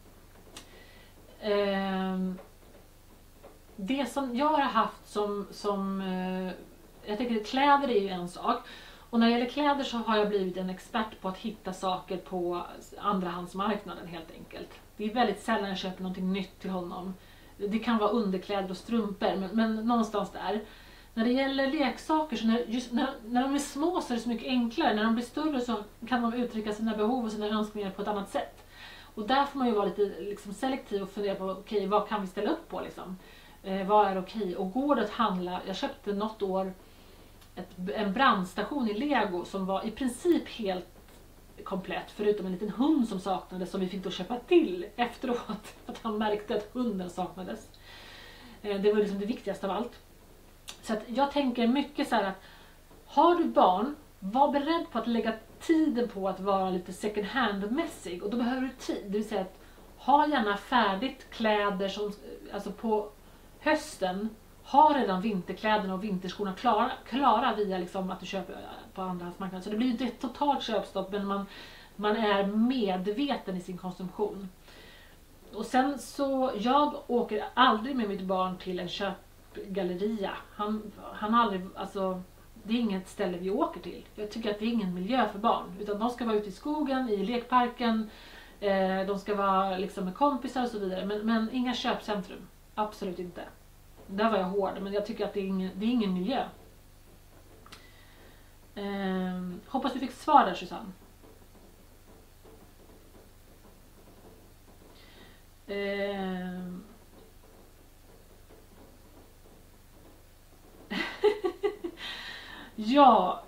Eh, det som jag har haft som... som eh, jag tänker att kläder är ju en sak. Och när det gäller kläder så har jag blivit en expert på att hitta saker på andrahandsmarknaden helt enkelt. Det är väldigt sällan jag köper någonting nytt till honom. Det kan vara underkläder och strumpor, men, men någonstans där. När det gäller leksaker, så när, just när, när de är små så är det så mycket enklare. När de blir större så kan de uttrycka sina behov och sina önskningar på ett annat sätt. Och där får man ju vara lite liksom, selektiv och fundera på, okej, okay, vad kan vi ställa upp på liksom? Eh, vad är okej? Okay? Och går det att handla, jag köpte något år ett, en brandstation i Lego som var i princip helt komplett, förutom en liten hund som saknades som vi fick då köpa till efteråt, att han märkte att hunden saknades. Eh, det var liksom det viktigaste av allt. Så att jag tänker mycket så här att har du barn, var beredd på att lägga tiden på att vara lite second hand-mässig, och då behöver du tid. Det vill säga att ha gärna färdigt kläder som, alltså på hösten, ha redan vinterkläderna och vinterskorna klara, klara via liksom att du köper på andrahandsmarknaden. Så det blir ju inte ett totalt köpstopp, men man, man är medveten i sin konsumtion. Och sen så, jag åker aldrig med mitt barn till en köpgalleria. Han, han har aldrig, alltså det är inget ställe vi åker till. Jag tycker att det är ingen miljö för barn. Utan de ska vara ute i skogen, i lekparken, eh, de ska vara liksom med kompisar och så vidare. Men, men inga köpcentrum, absolut inte. Där var jag hård, men jag tycker att det är ingen, det är ingen miljö. Eh, hoppas du fick svar där, Susanne. Eh, ja.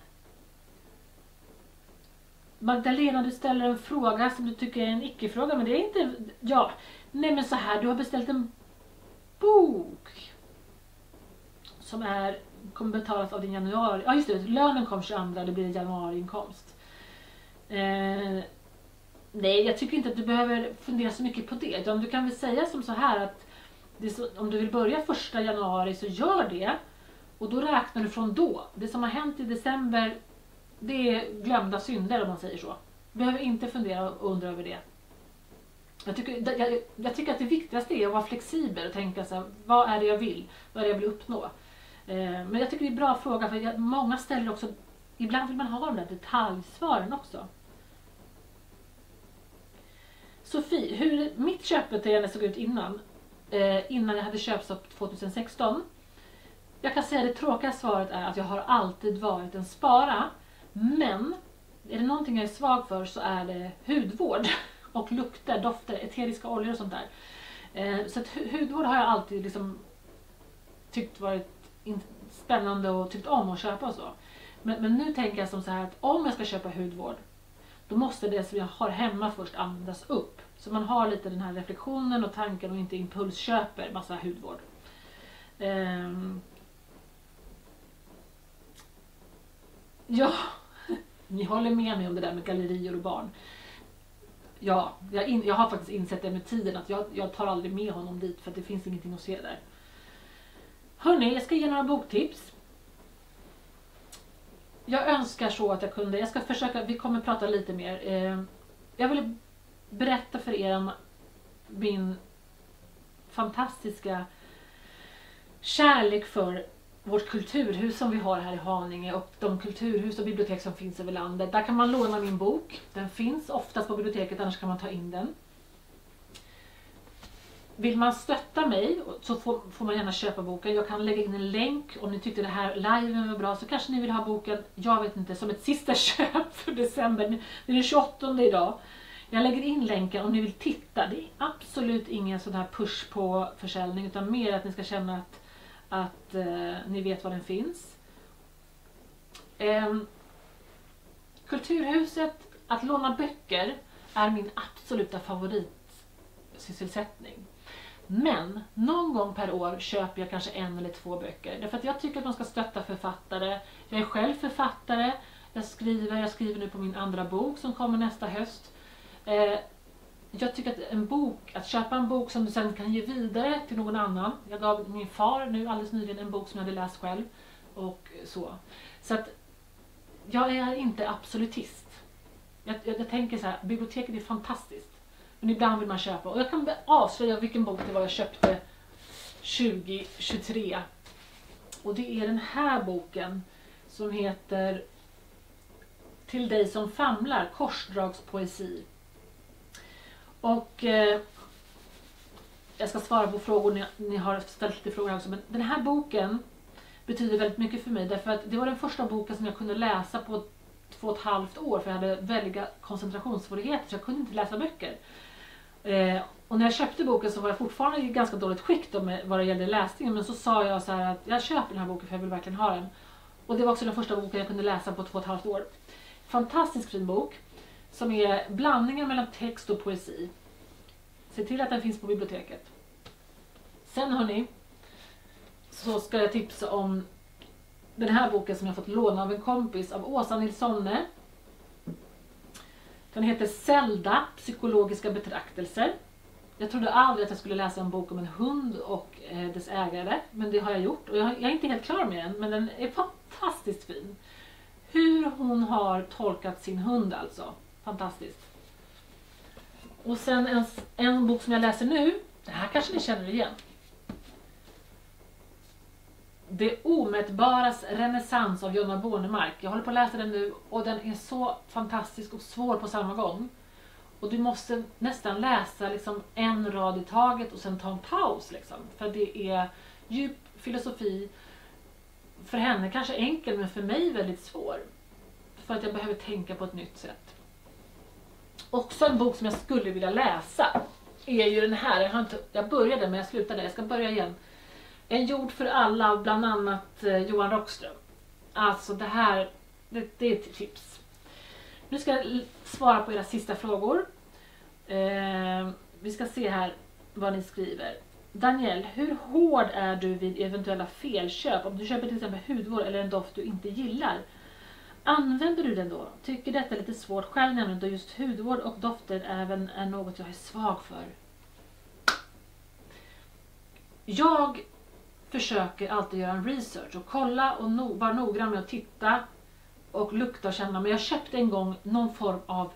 Magdalena, du ställer en fråga som du tycker är en icke-fråga, men det är inte... Ja, nej men så här, du har beställt en bok som är, kommer betalas av din januari... Ja just det, lönen kom tjugoandra, det blir en januariinkomst. Eh, nej, jag tycker inte att du behöver fundera så mycket på det. Utan du kan väl säga som så här att det så, om du vill börja första januari så gör det. Och då räknar du från då. Det som har hänt i december, det är glömda synder om man säger så. Du behöver inte fundera och undra över det. Jag tycker, jag, jag tycker att det viktigaste är att vara flexibel och tänka så här, vad är det jag vill? Vad är det jag vill uppnå? Eh, men jag tycker det är en bra fråga, för jag, många ställer också ibland vill man ha de där detaljsvaren också. Sofie, hur mitt köpbeteende såg ut innan, eh, innan jag hade köpstopp tjugohundrasexton. Jag kan säga det tråkiga svaret är att jag har alltid varit en spara. Men är det någonting jag är svag för så är det hudvård och lukter, dofter, eteriska oljor och sånt där. Eh, så att hudvård har jag alltid liksom tyckt varit spännande och tyckt om att köpa och så. Men, men nu tänker jag som så här att om jag ska köpa hudvård, då måste det som jag har hemma först användas upp. Så man har lite den här reflektionen och tanken och inte impulsköper massa hudvård. Um, ja, ni håller med mig om det där med gallerier och barn. Ja, jag, in, jag har faktiskt insett det med tiden att jag, jag tar aldrig med honom dit för att det finns ingenting att se där. Hörrni, jag ska ge några boktips. Jag önskar så att jag kunde, jag ska försöka, vi kommer prata lite mer. Eh, jag vill berätta för er om min fantastiska kärlek för vårt kulturhus som vi har här i Haninge och de kulturhus och bibliotek som finns över landet. Där kan man låna min bok. Den finns oftast på biblioteket, annars kan man ta in den. Vill man stötta mig så får, får man gärna köpa boken. Jag kan lägga in en länk om ni tyckte det här liven var bra, så kanske ni vill ha boken, jag vet inte, som ett sista köp för december. Det är den tjugoåttonde idag. Jag lägger in länken om ni vill titta. Det är absolut ingen sån här push på försäljning, utan mer att ni ska känna att, att eh, ni vet var den finns. Eh, Kulturhuset, att låna böcker, är min absoluta favoritsysselsättning. Men någon gång per år köper jag kanske en eller två böcker. Därför att jag tycker att de ska stötta författare. Jag är själv författare. Jag skriver, jag skriver nu på min andra bok som kommer nästa höst. Eh, jag tycker att en bok, att köpa en bok som du sen kan ge vidare till någon annan. Jag gav min far nu alldeles nyligen en bok som jag hade läst själv. Och så. Så att jag är inte absolutist. Jag, jag, jag tänker så här, biblioteket är fantastiskt. Men ibland vill man köpa. Och jag kan avslöja vilken bok det var jag köpte tjugo tjugotre. Och det är den här boken som heter Till dig som famlar, korsdragspoesi. Och eh, jag ska svara på frågor, ni, ni har ställt lite frågor också. Men den här boken betyder väldigt mycket för mig. Därför att det var den första boken som jag kunde läsa på två och ett halvt år. För jag hade väldiga koncentrationssvårigheter så jag kunde inte läsa böcker. Eh, och när jag köpte boken så var jag fortfarande i ganska dåligt skick då med vad det gällde läsningen. Men så sa jag så här att jag köper den här boken för jag vill verkligen ha den. Och det var också den första boken jag kunde läsa på två och ett halvt år. Fantastisk fin bok. Som är blandningen mellan text och poesi. Se till att den finns på biblioteket. Sen hörni, så ska jag tipsa om den här boken som jag fått låna av en kompis av Åsa Nilssonne. Den heter Zelda, psykologiska betraktelser. Jag trodde aldrig att jag skulle läsa en bok om en hund och eh, dess ägare. Men det har jag gjort. Och jag, jag är inte helt klar med den. Men den är fantastiskt fin. Hur hon har tolkat sin hund alltså. Fantastiskt. Och sen en, en bok som jag läser nu. Det här kanske ni känner igen. Det omätbaras renässans av Jonna Bornemark. Jag håller på att läsa den nu och den är så fantastisk och svår på samma gång. Och du måste nästan läsa liksom en rad i taget och sen ta en paus. Liksom. För det är djup filosofi. För henne kanske enkel, men för mig väldigt svår. För att jag behöver tänka på ett nytt sätt. Också en bok som jag skulle vilja läsa är ju den här. Jag, har inte, jag började men jag slutade. Jag ska börja igen. En jord för alla, bland annat eh, Johan Rockström. Alltså det här, det, det är ett tips. Nu ska jag svara på era sista frågor. Eh, vi ska se här vad ni skriver. Daniel, hur hård är du vid eventuella felköp? Om du köper till exempel hudvård eller en doft du inte gillar. Använder du den då? Tycker detta är lite svårt själv, nämligen då just hudvård och dofter även är något jag är svag för. Jag försöker alltid göra en research och kolla och no, vara noggrann med att titta och lukta och känna. Men jag köpte en gång någon form av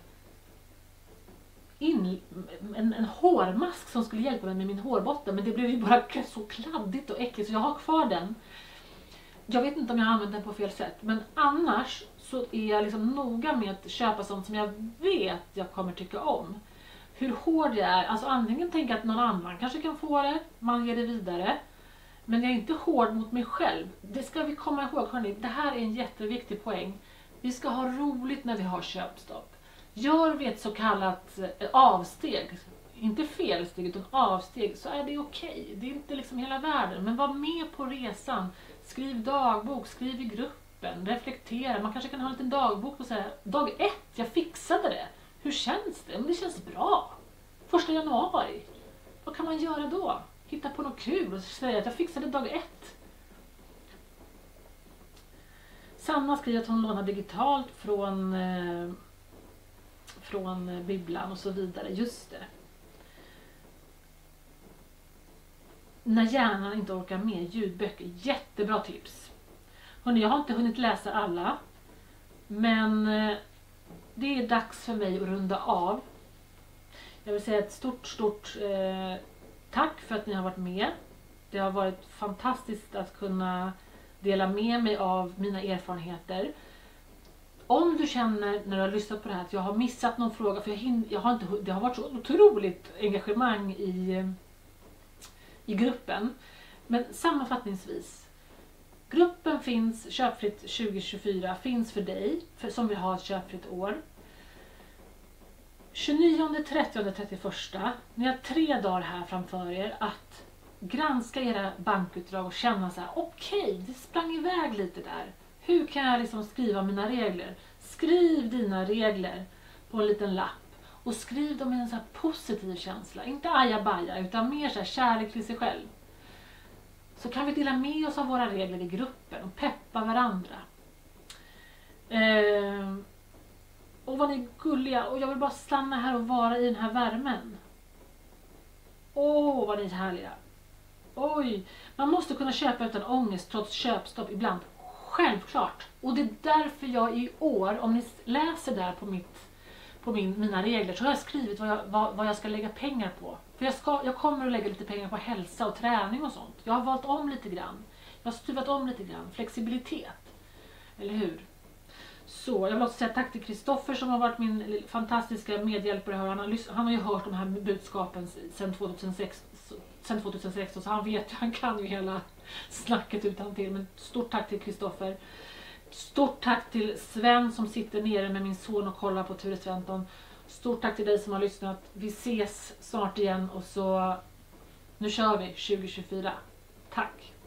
in, en, en hårmask som skulle hjälpa mig med min hårbotten. Men det blev ju bara så kladdigt och äckligt så jag har kvar den. Jag vet inte om jag använder den på fel sätt, men annars så är jag liksom noga med att köpa sånt som jag vet jag kommer tycka om. Hur hård jag är, alltså antingen tänker jag att någon annan kanske kan få det, man ger det vidare. Men jag är inte hård mot mig själv. Det ska vi komma ihåg, hörni. Det här är en jätteviktig poäng. Vi ska ha roligt när vi har köpstopp. Gör vi ett så kallat avsteg, inte felsteg utan avsteg, så är det okej. Det är inte liksom hela världen. Men var med på resan. Skriv dagbok, skriv i gruppen, reflektera. Man kanske kan ha en liten dagbok och säga, dag ett, jag fixade det. Hur känns det? Men det känns bra. Första januari. Vad kan man göra då? Hitta på något kul och säga att jag fixade dag ett. Sanna skriver att hon lånar digitalt från, eh, från bibblan och så vidare. Just det. När hjärnan inte orkar med ljudböcker. Jättebra tips. Hörrni, jag har inte hunnit läsa alla. Men eh, det är dags för mig att runda av. Jag vill säga ett stort, stort eh, tack för att ni har varit med. Det har varit fantastiskt att kunna dela med mig av mina erfarenheter. Om du känner när du har lyssnat på det här att jag har missat någon fråga, för jag, hin- jag har inte, det har varit så otroligt engagemang i, i gruppen. Men sammanfattningsvis, gruppen finns, Köpfritt tjugo tjugofyra finns för dig för, som vill ha ett köpfritt år. tjugonionde, trettionde, trettioförsta. Ni har tre dagar här framför er att granska era bankutdrag och känna så här: okej, okay, det sprang iväg lite där. Hur kan jag liksom skriva mina regler? Skriv dina regler på en liten lapp och skriv dem med en så här positiv känsla. Inte ajabaja utan mer så här kärlek till sig själv. Så kan vi dela med oss av våra regler i gruppen och peppa varandra. Eh, och vad ni är gulliga. Och jag vill bara stanna här och vara i den här värmen. Åh, vad ni är härliga. Oj, man måste kunna köpa utan ångest trots köpstopp ibland. Självklart. Och det är därför jag i år, om ni läser där på, mitt, på min, mina regler, så har jag skrivit vad jag, vad, vad jag ska lägga pengar på. För jag, ska, jag kommer att lägga lite pengar på hälsa och träning och sånt. Jag har valt om lite grann. Jag har stuvat om lite grann. Flexibilitet. Eller hur? Så jag vill också säga tack till Kristoffer som har varit min fantastiska medhjälpare. Han har, han har ju hört de här budskapen sedan tjugohundrasex, sedan tjugohundrasexton, så han vet, han kan ju hela snacket utan till. Men stort tack till Kristoffer. Stort tack till Sven som sitter nere med min son och kollar på Ture Sventon. Stort tack till dig som har lyssnat. Vi ses snart igen och så nu kör vi tjugo tjugofyra. Tack!